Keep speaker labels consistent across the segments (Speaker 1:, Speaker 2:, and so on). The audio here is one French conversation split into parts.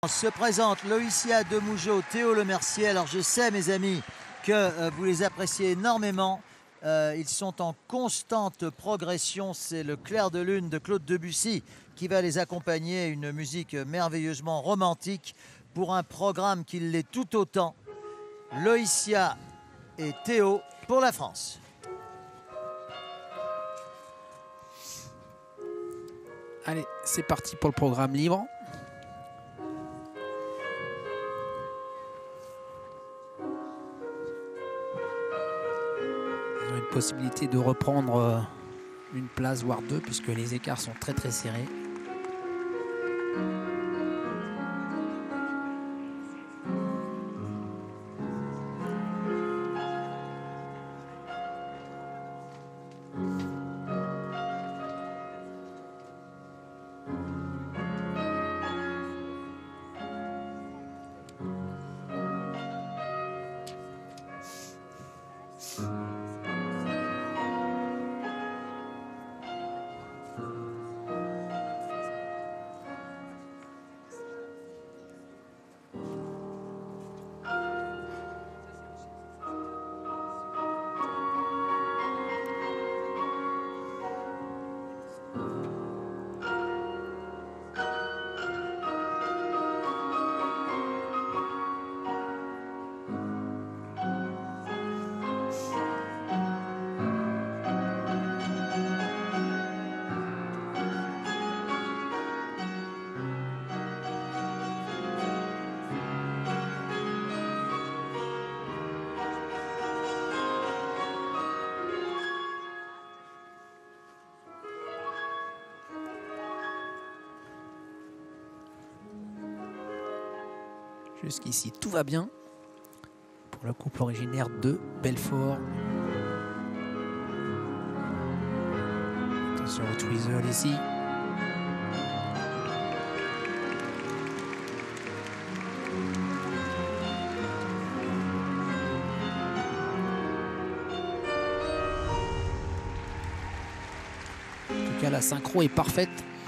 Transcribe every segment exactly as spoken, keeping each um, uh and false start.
Speaker 1: Se présente Loïcia Demougeot, Théo Lemercier. Alors je sais mes amis que euh, vous les appréciez énormément. Euh, ils sont en constante progression. C'est le clair de lune de Claude Debussy qui va les accompagner. Une musique merveilleusement romantique pour un programme qui l'est tout autant. Loïcia et Théo pour la France.
Speaker 2: Allez, c'est parti pour le programme libre. Une possibilité de reprendre une place, voire deux, puisque les écarts sont très très serrés. Jusqu'ici, tout va bien pour le couple originaire de Belfort. Attention au tweezer ici. En tout cas, la synchro est parfaite.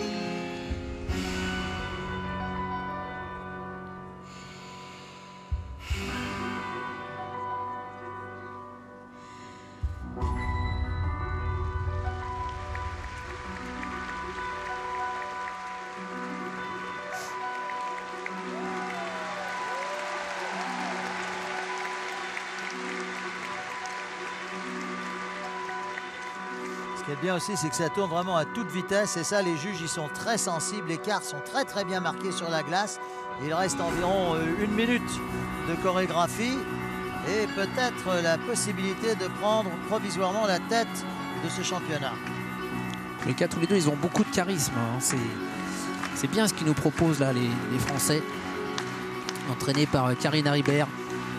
Speaker 1: Ce qui est bien aussi, c'est que ça tourne vraiment à toute vitesse. Et ça, les juges, ils sont très sensibles. Les cartes sont très, très bien marquées sur la glace. Il reste environ une minute de chorégraphie. Et peut-être la possibilité de prendre provisoirement la tête de ce championnat.
Speaker 2: Les quatre, tous les deux, ils ont beaucoup de charisme. Hein. C'est bien ce qu'ils nous proposent, là, les, les Français. Entraînés par Karine Ribert.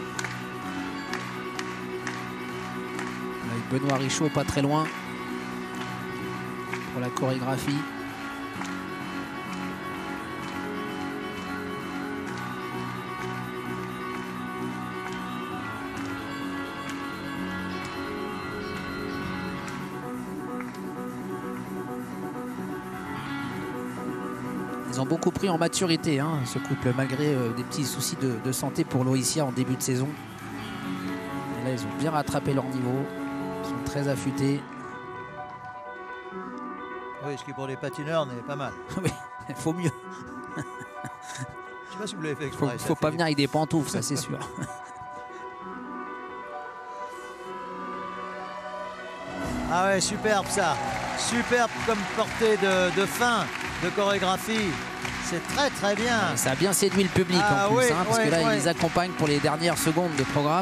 Speaker 2: Avec Benoît Richaud, pas très loin. Pour la chorégraphie. Ils ont beaucoup pris en maturité, hein, ce couple, malgré euh, des petits soucis de, de santé pour Loïcia en début de saison. Et là, ils ont bien rattrapé leur niveau. Ils sont très affûtés.
Speaker 1: Oui, ce qui pour les patineurs n'est pas mal.
Speaker 2: Oui, il faut mieux.
Speaker 1: Je sais pas si vous l'avez fait
Speaker 2: Il
Speaker 1: exprès.
Speaker 2: faut, faut pas venir avec des pantoufles, ça c'est sûr.
Speaker 1: Ah ouais, superbe ça. Superbe comme portée de, de fin, de chorégraphie. C'est très très bien.
Speaker 2: Et ça a bien séduit le public
Speaker 1: ah,
Speaker 2: en plus,
Speaker 1: oui,
Speaker 2: hein, parce
Speaker 1: oui,
Speaker 2: que là,
Speaker 1: oui.
Speaker 2: ils accompagnent pour les dernières secondes de programme.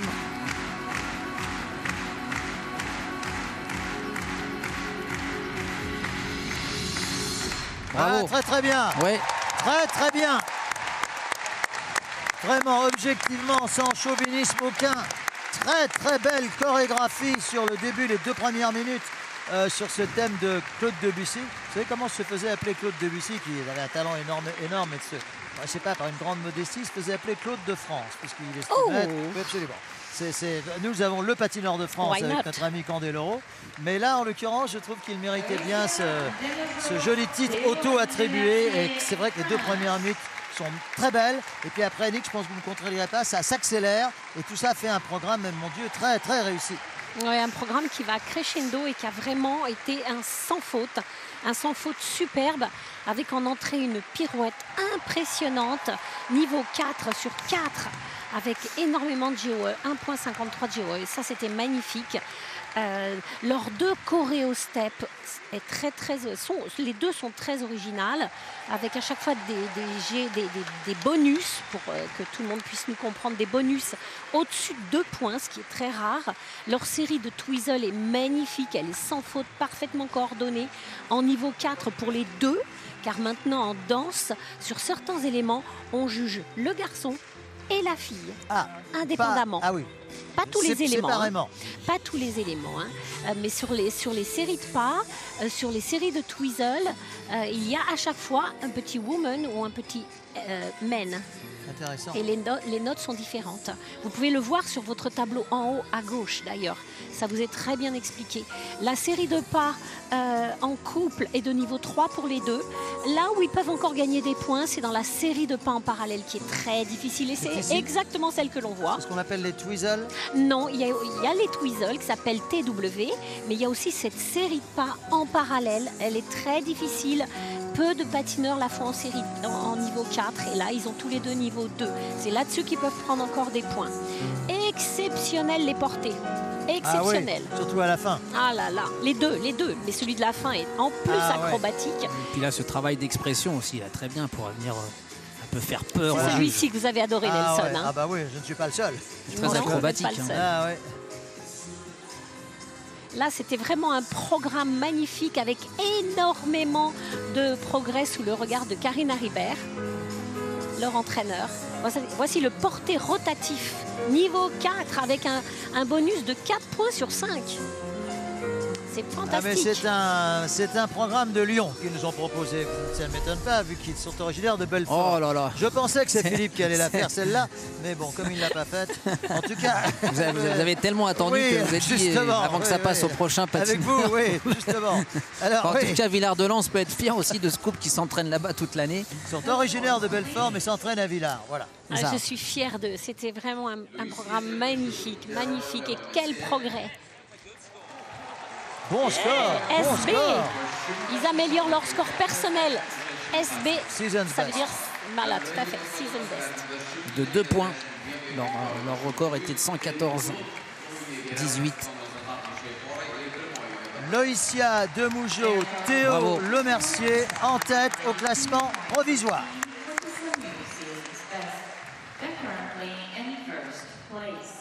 Speaker 2: Bravo.
Speaker 1: Ah, très très bien.
Speaker 2: Ouais.
Speaker 1: Très très bien. Vraiment, objectivement, sans chauvinisme aucun. Très très belle chorégraphie sur le début, les deux premières minutes. Euh, sur ce thème de Claude Debussy. Vous savez comment se faisait appeler Claude Debussy, qui avait un talent énorme, énorme et de se, je sais pas, par une grande modestie, il se faisait appeler Claude de France, puisqu'il estimait...
Speaker 3: Oh.
Speaker 1: Oui, absolument. C'est, c'est, nous avons le patineur de France
Speaker 3: Why
Speaker 1: avec
Speaker 3: not?
Speaker 1: notre ami Candeloro. Mais là, en l'occurrence, je trouve qu'il méritait bien ce, ce joli titre auto-attribué. Et c'est vrai que les deux premières minutes sont très belles. Et puis après, Nick, je pense que vous ne me contredirez pas, ça s'accélère. Et tout ça fait un programme, mon Dieu, très, très réussi.
Speaker 3: Ouais, un programme qui va crescendo et qui a vraiment été un sans faute. Un sans faute superbe, avec en entrée une pirouette impressionnante. Niveau quatre sur quatre, avec énormément de G O E, un virgule cinquante-trois G O E. Et ça, c'était magnifique. Euh, leurs deux choréostep est très très sont, les deux sont très originales, avec à chaque fois des, des, des, des, des bonus pour euh, que tout le monde puisse nous comprendre, des bonus au-dessus de deux points, ce qui est très rare. Leur série de Twizzle est magnifique, elle est sans faute, parfaitement coordonnée en niveau quatre pour les deux, car maintenant en danse, sur certains éléments, on juge le garçon et la fille,
Speaker 1: ah,
Speaker 3: indépendamment.
Speaker 1: Pas, ah oui.
Speaker 3: Pas tous les éléments,
Speaker 1: séparément.
Speaker 3: Hein. Pas tous les éléments, hein. euh, mais sur les, sur les séries de pas, euh, sur les séries de Twizzle, euh, il y a à chaque fois un petit woman ou un petit euh, man.
Speaker 1: Intéressant.
Speaker 3: Et les, no les notes sont différentes. Vous pouvez le voir sur votre tableau en haut à gauche d'ailleurs. Ça vous est très bien expliqué. La série de pas euh, en couple est de niveau trois pour les deux. Là où ils peuvent encore gagner des points, c'est dans la série de pas en parallèle qui est très difficile. Et c'est exactement celle que l'on voit.
Speaker 1: C'est ce qu'on appelle les Twizzle.
Speaker 3: Non, il y, il y a les Twizzle qui s'appellent T W, mais il y a aussi cette série de pas en parallèle. Elle est très difficile. Peu de patineurs la font en série en, en niveau quatre. Et là, ils ont tous les deux niveau deux. C'est là-dessus qu'ils peuvent prendre encore des points. Exceptionnel les portées. Exceptionnel.
Speaker 1: Ah oui, surtout à la fin.
Speaker 3: Ah là là, les deux, les deux. Mais celui de la fin est en plus ah acrobatique. Ouais.
Speaker 2: Et puis là, ce travail d'expression aussi, là, très bien pour venir euh, un peu faire peur.
Speaker 3: C'est celui-ci que vous avez adoré,
Speaker 1: ah
Speaker 3: Nelson.
Speaker 1: Ouais.
Speaker 3: Hein.
Speaker 1: Ah bah oui, je ne suis pas le seul.
Speaker 2: Très non, acrobatique.
Speaker 3: Hein.
Speaker 1: Ah ouais.
Speaker 3: Là, c'était vraiment un programme magnifique avec énormément de progrès sous le regard de Karina Ribert, leur entraîneur. Voici le porté rotatif niveau quatre avec un, un bonus de quatre points sur cinq. C'est fantastique.
Speaker 1: Ah c'est un, un programme de Lyon qu'ils nous ont proposé. Ça ne m'étonne pas vu qu'ils sont originaires de Belfort.
Speaker 2: Oh là là.
Speaker 1: Je pensais que c'est Philippe qui allait la faire celle-là, mais bon, comme il ne l'a pas faite, en tout cas...
Speaker 2: Vous avez, vous avez tellement attendu
Speaker 1: oui,
Speaker 2: que vous êtes dit, avant
Speaker 1: oui,
Speaker 2: que ça passe
Speaker 1: oui.
Speaker 2: au prochain patinage.
Speaker 1: Avec vous, oui, justement. Alors,
Speaker 2: en
Speaker 1: oui.
Speaker 2: tout cas, Villard-de-Lans peut être fier aussi de ce couple qui s'entraîne là-bas toute l'année.
Speaker 1: Ils sont originaires de Belfort, mais s'entraînent à Villard. Voilà.
Speaker 3: Ah, je suis fière d'eux. C'était vraiment un, un programme magnifique, magnifique. Et quel progrès!
Speaker 1: Bon score,
Speaker 3: S B,
Speaker 1: bon score.
Speaker 3: Ils améliorent leur score personnel. S B,
Speaker 1: Season
Speaker 3: ça
Speaker 1: best.
Speaker 3: veut dire, voilà, tout à fait, season best.
Speaker 2: De deux points. Leur, leur record était de cent quatorze dix-huit.
Speaker 1: Loïcia Demougeot, Théo
Speaker 2: Bravo.
Speaker 1: Lemercier en tête au classement provisoire.
Speaker 4: Currently in first place.